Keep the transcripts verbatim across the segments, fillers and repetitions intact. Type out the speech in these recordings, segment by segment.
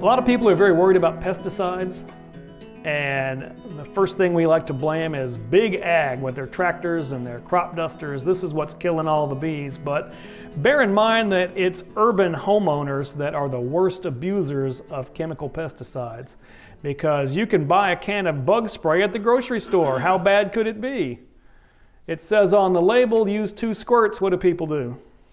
lot of people are very worried about pesticides, and the first thing we like to blame is big ag with their tractors and their crop dusters. This is what's killing all the bees. But bear in mind that it's urban homeowners that are the worst abusers of chemical pesticides, because you can buy a can of bug spray at the grocery store. How bad could it be? It says on the label, use two squirts. What do people do?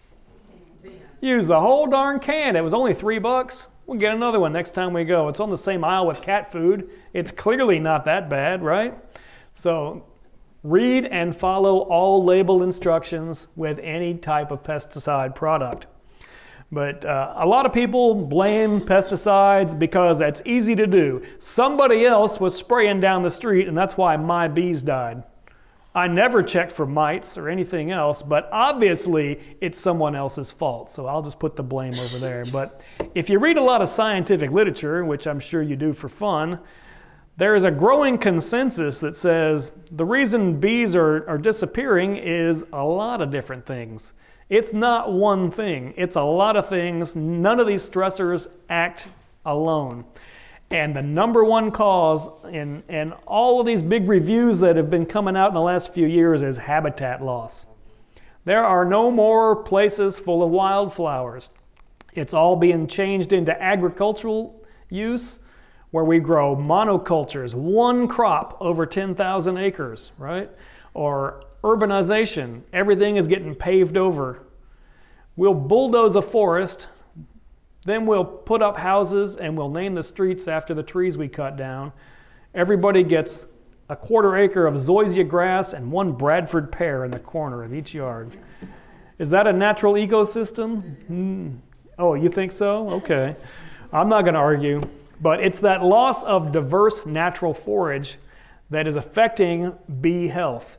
Use the whole darn can. It was only three bucks. We'll get another one next time we go. It's on the same aisle with cat food. It's clearly not that bad, right? So read and follow all label instructions with any type of pesticide product. But uh, a lot of people blame pesticides because that's easy to do. Somebody else was spraying down the street and that's why my bees died. I never checked for mites or anything else, but obviously it's someone else's fault, so I'll just put the blame over there. But if you read a lot of scientific literature, which I'm sure you do for fun, there is a growing consensus that says the reason bees are, are disappearing is a lot of different things. It's not one thing, it's a lot of things. None of these stressors act alone. And the number one cause in, in all of these big reviews that have been coming out in the last few years is habitat loss. There are no more places full of wildflowers. It's all being changed into agricultural use, where we grow monocultures, one crop over ten thousand acres, right? Or urbanization, everything is getting paved over. We'll bulldoze a forest, then we'll put up houses and we'll name the streets after the trees we cut down. Everybody gets a quarter acre of zoysia grass and one Bradford pear in the corner of each yard. Is that a natural ecosystem? Hmm. Oh, you think so? Okay. I'm not going to argue. But it's that loss of diverse natural forage that is affecting bee health.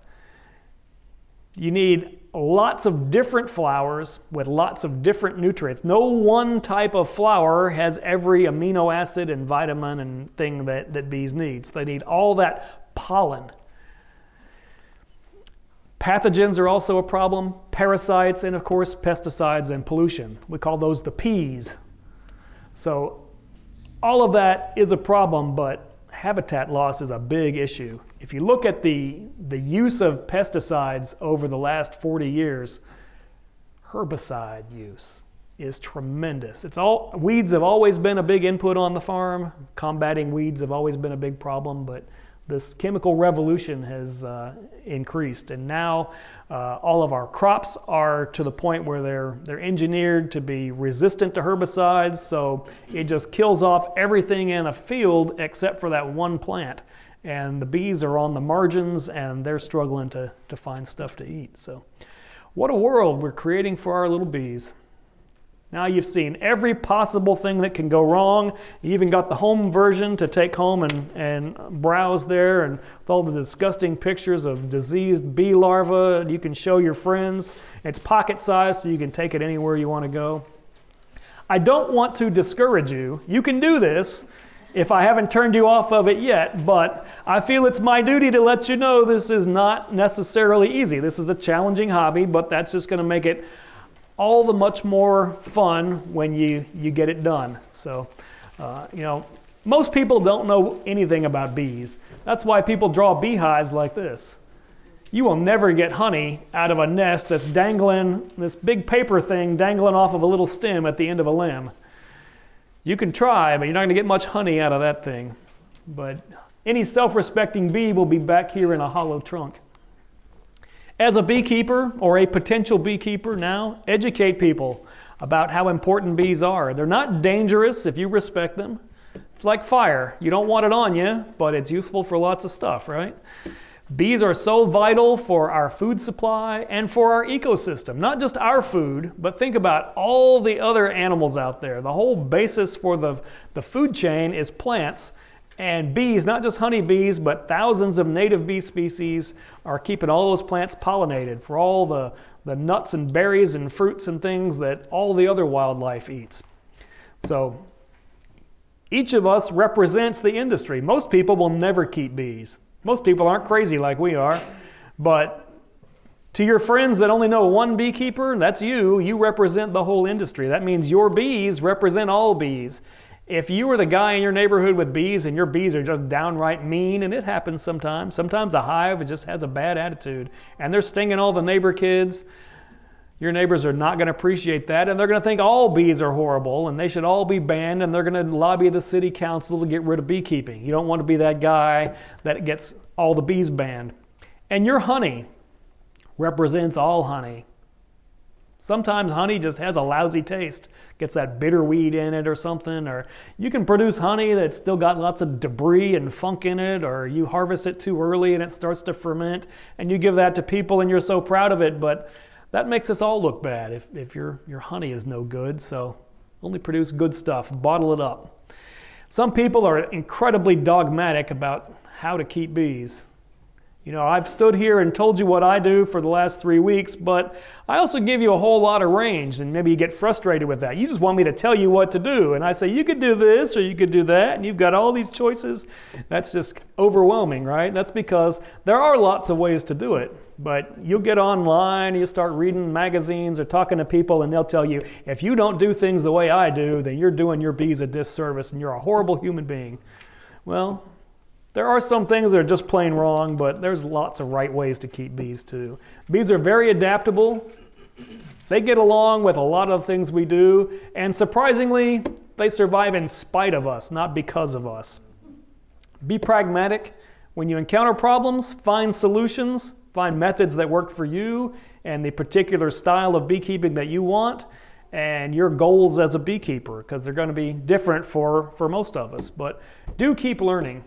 You need lots of different flowers with lots of different nutrients. No one type of flower has every amino acid and vitamin and thing that, that bees need. So they need all that pollen. Pathogens are also a problem. Parasites, and of course pesticides and pollution. We call those the P's. So all of that is a problem, but habitat loss is a big issue. If you look at the, the use of pesticides over the last forty years, herbicide use is tremendous. It's all, weeds have always been a big input on the farm. Combating weeds have always been a big problem, but this chemical revolution has uh, increased. And now uh, all of our crops are to the point where they're, they're engineered to be resistant to herbicides, so it just kills off everything in a field except for that one plant. And the bees are on the margins and they're struggling to, to find stuff to eat. So what a world we're creating for our little bees. Now you've seen every possible thing that can go wrong. You even got the home version to take home and, and browse there, and with all the disgusting pictures of diseased bee larvae you can show your friends. It's pocket size so you can take it anywhere you want to go. I don't want to discourage you. You can do this if I haven't turned you off of it yet, but I feel it's my duty to let you know this is not necessarily easy. This is a challenging hobby, but that's just going to make it all the much more fun when you, you get it done. So, uh, you know, most people don't know anything about bees. That's why people draw beehives like this. You will never get honey out of a nest that's dangling, this big paper thing dangling off of a little stem at the end of a limb. You can try, but you're not going to get much honey out of that thing. But any self-respecting bee will be back here in a hollow trunk. As a beekeeper or a potential beekeeper now, educate people about how important bees are. They're not dangerous if you respect them. It's like fire. You don't want it on you, but it's useful for lots of stuff, right? Bees are so vital for our food supply and for our ecosystem. Not just our food, but think about all the other animals out there. The whole basis for the, the food chain is plants. And bees, not just honeybees, but thousands of native bee species are keeping all those plants pollinated for all the, the nuts and berries and fruits and things that all the other wildlife eats. So each of us represents the industry. Most people will never keep bees. Most people aren't crazy like we are, but to your friends that only know one beekeeper, that's you. You represent the whole industry. That means your bees represent all bees. If you were the guy in your neighborhood with bees and your bees are just downright mean, and it happens sometimes, sometimes a hive just has a bad attitude and they're stinging all the neighbor kids, your neighbors are not going to appreciate that, and they're going to think all bees are horrible and they should all be banned, and they're going to lobby the city council to get rid of beekeeping. You don't want to be that guy that gets all the bees banned. And your honey represents all honey. Sometimes honey just has a lousy taste, gets that bitter weed in it or something, or you can produce honey that's still got lots of debris and funk in it, or you harvest it too early and it starts to ferment, and you give that to people and you're so proud of it, but that makes us all look bad if, if your, your honey is no good. So only produce good stuff, bottle it up. Some people are incredibly dogmatic about how to keep bees. You know, I've stood here and told you what I do for the last three weeks, but I also give you a whole lot of range, and maybe you get frustrated with that. You just want me to tell you what to do, and I say you could do this or you could do that, and you've got all these choices. That's just overwhelming, right? That's because there are lots of ways to do it, but you'll get online, you start reading magazines or talking to people, and they'll tell you, if you don't do things the way I do, then you're doing your bees a disservice and you're a horrible human being. Well, there are some things that are just plain wrong, but there's lots of right ways to keep bees too. Bees are very adaptable. They get along with a lot of things we do, and surprisingly, they survive in spite of us, not because of us. Be pragmatic. When you encounter problems, find solutions, find methods that work for you and the particular style of beekeeping that you want, and your goals as a beekeeper, because they're going to be different for, for most of us. But do keep learning.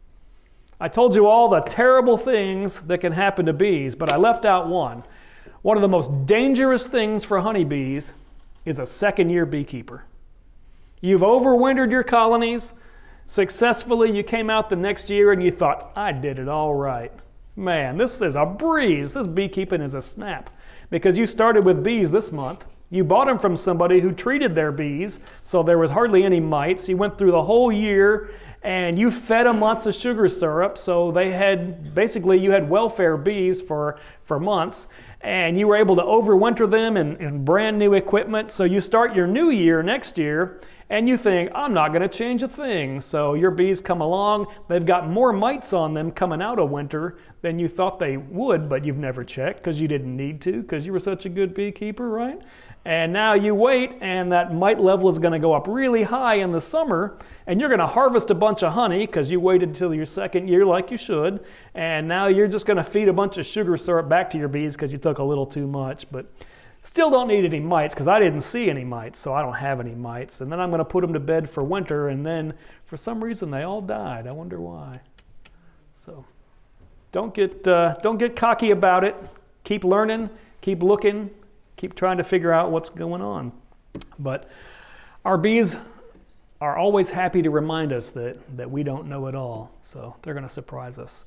I told you all the terrible things that can happen to bees, but I left out one. One of the most dangerous things for honeybees is a second-year beekeeper. You've overwintered your colonies successfully. You came out the next year and you thought, I did it all right. Man, this is a breeze. This beekeeping is a snap. Because you started with bees this month. You bought them from somebody who treated their bees, so there was hardly any mites. You went through the whole year and you fed them lots of sugar syrup, so they had, basically you had welfare bees for, for months, and you were able to overwinter them in, in brand new equipment. So you start your new year next year and you think, I'm not going to change a thing. So your bees come along, they've got more mites on them coming out of winter than you thought they would, but you've never checked because you didn't need to, because you were such a good beekeeper, right? And now you wait, and that mite level is going to go up really high in the summer, and you're going to harvest a bunch of honey because you waited until your second year like you should, and now you're just going to feed a bunch of sugar syrup back to your bees because you took a little too much. But still don't need any mites, because I didn't see any mites, so I don't have any mites. And then I'm going to put them to bed for winter, and then for some reason they all died. I wonder why. So don't get, uh, don't get cocky about it. Keep learning, keep looking, keep trying to figure out what's going on. But our bees are always happy to remind us that, that we don't know it all, so they're going to surprise us.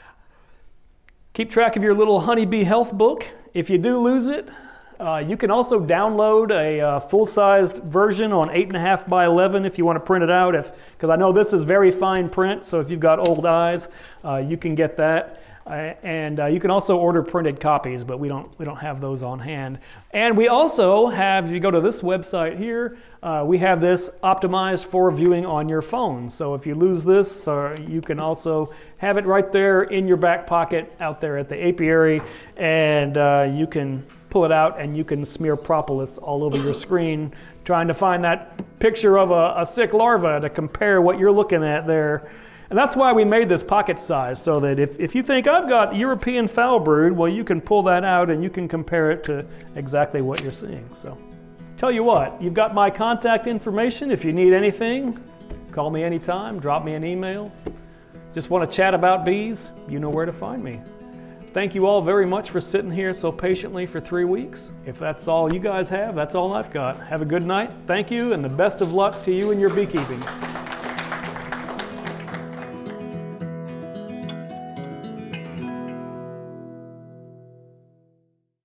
Keep track of your little honeybee health book. If you do lose it, uh, you can also download a uh, full-sized version on eight and a half by eleven if you want to print it out, if, because I know this is very fine print, so if you've got old eyes, uh, you can get that. Uh, and uh, you can also order printed copies, but we don't, we don't have those on hand. And we also have, if you go to this website here, uh, we have this optimized for viewing on your phone. So if you lose this, uh, you can also have it right there in your back pocket out there at the apiary, and uh, you can pull it out and you can smear propolis all over your screen, trying to find that picture of a, a sick larva to compare what you're looking at there. And that's why we made this pocket size, so that if, if you think I've got European foul brood, well, you can pull that out and you can compare it to exactly what you're seeing. So tell you what, you've got my contact information. If you need anything, call me anytime, drop me an email. Just want to chat about bees, you know where to find me. Thank you all very much for sitting here so patiently for three weeks. If that's all you guys have, that's all I've got. Have a good night. Thank you, and the best of luck to you in your beekeeping.